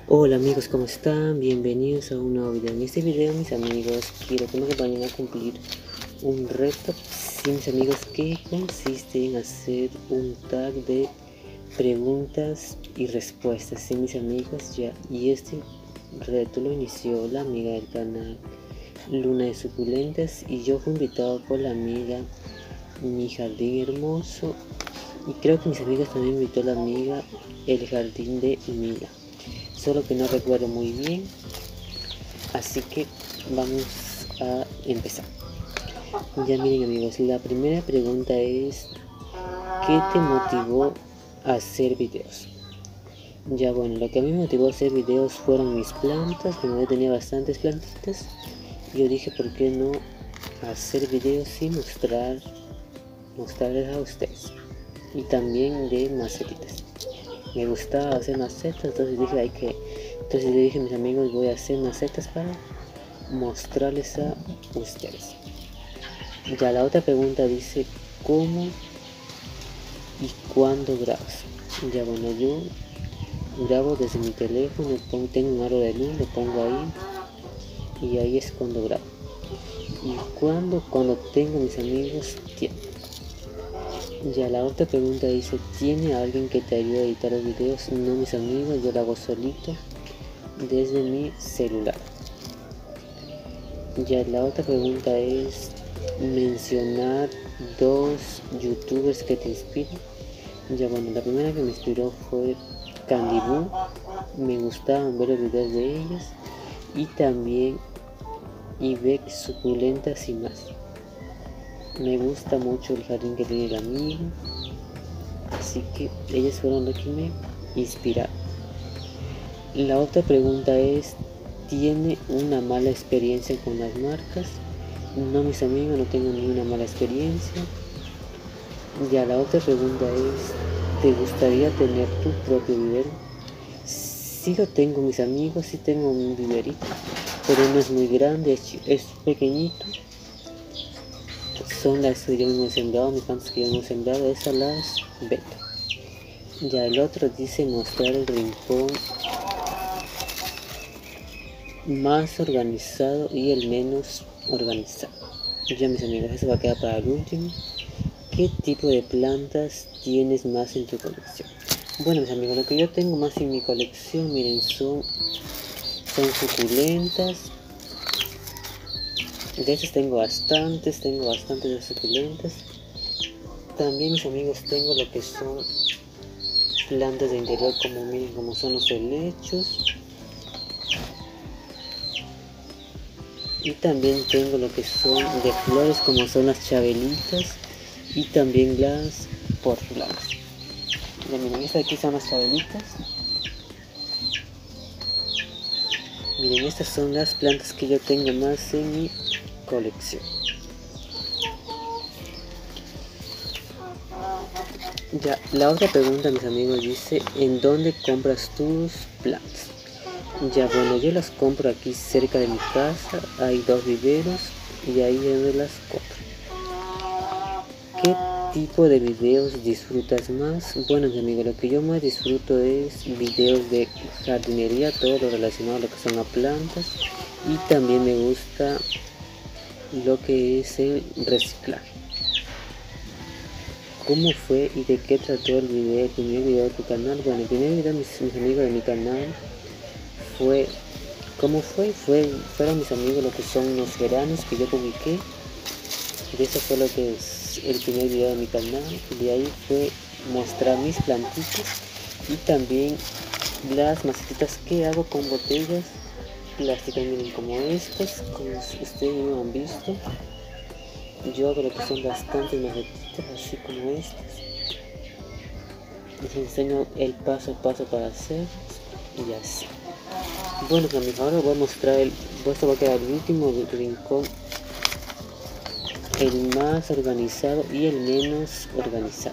Hola amigos, ¿cómo están? Bienvenidos a un nuevo video. En este video, mis amigos, quiero que me acompañen a cumplir un reto, sí, mis amigos, que consiste en hacer un tag de preguntas y respuestas, sí, mis amigos, ya. Y este reto lo inició la amiga del canal Luna de Suculentas y yo fui invitado por la amiga Mi Jardín Hermoso, y creo que mis amigos también me invitó la amiga El Jardín de Mila, solo que no recuerdo muy bien, así que vamos a empezar. Ya miren amigos, la primera pregunta es: ¿qué te motivó a hacer videos? Ya bueno, lo que a mí me motivó a hacer videos fueron mis plantas. Como yo tenía bastantes plantitas, yo dije, ¿por qué no hacer videos y mostrarles a ustedes? Y también de macetitas. Me gustaba hacer macetas, entonces dije yo dije a mis amigos, voy a hacer macetas para mostrarles a ustedes. Ya la otra pregunta dice: ¿cómo y cuándo grabas? Ya bueno, yo grabo desde mi teléfono, tengo un aro de luz, lo pongo ahí y ahí es cuando grabo. Y cuando tengo mis amigos tiempo. Ya la otra pregunta dice: ¿tiene alguien que te ayude a editar los videos? No, mis amigos, yo lo hago solito desde mi celular. Ya la otra pregunta es: mencionar dos youtubers que te inspiren. Ya bueno, la primera que me inspiró fue Candy Boo, me gustaban ver los videos de ellas, y también Ibex Suculentas y más. Me gusta mucho el jardín que tiene el amigo, así que ellas fueron las que me inspiraron. La otra pregunta es: ¿tiene una mala experiencia con las marcas? No, mis amigos, no tengo ninguna mala experiencia. Ya la otra pregunta es: ¿te gustaría tener tu propio vivero? Sí lo tengo, mis amigos, sí tengo un viverito, pero no es muy grande, es pequeñito. Son las que yo mismo he sembrado, mis plantas que yo mismo he sembrado, esas las vendo. Ya el otro dice: mostrar el rincón más organizado y el menos organizado. Ya mis amigos, eso va a quedar para el último. ¿Qué tipo de plantas tienes más en tu colección? Bueno, mis amigos, lo que yo tengo más en mi colección, miren, son suculentas. De esas tengo bastantes de suculentas. También, mis amigos, tengo lo que son plantas de interior, como miren, como son los helechos. Y también tengo lo que son de flores, como son las chabelitas y también las portulanas. Ya miren, estas aquí son las chabelitas. Miren, estas son las plantas que yo tengo más en mi colección. Ya, la otra pregunta, mis amigos, dice: ¿en dónde compras tus plantas? Ya bueno, yo las compro aquí cerca de mi casa, hay dos viveros y ahí es donde las compro. ¿Qué tipo de videos disfrutas más? Bueno, mi amigo, lo que yo más disfruto es videos de jardinería, todo lo relacionado a lo que son las plantas, y también me gusta lo que es el reciclaje. ¿Cómo fue y de qué trató el primer video de tu canal? Bueno, el primer video, mis amigos de mi canal, fue fueron mis amigos lo que son los veranos que yo publiqué. De eso fue lo que es el primer video de mi canal. De ahí fue mostrar mis plantitas y también las macetitas que hago con botellas plásticas, miren, como estas, como ustedes no han visto. Yo hago lo que son bastantes macetitas así como estas. Les enseño el paso a paso para hacer y así. Bueno, amigos, ahora voy a mostrar esto va a quedar el último rincón, el más organizado y el menos organizado.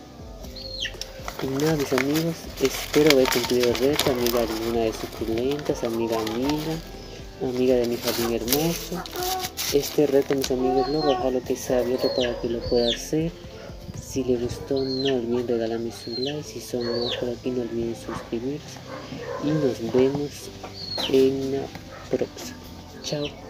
Y nada, mis amigos, espero haber cumplido el reto. Amiga Luna de Suculentas, amiga mía, amiga de Mi Jardín Hermoso. Este reto, mis amigos, lo voy a dejar lo que sea abierto para que lo pueda hacer. Si les gustó, no olviden regalarme su like. Si son nuevos por aquí, no olviden suscribirse. Y nos vemos en la próxima. Chao.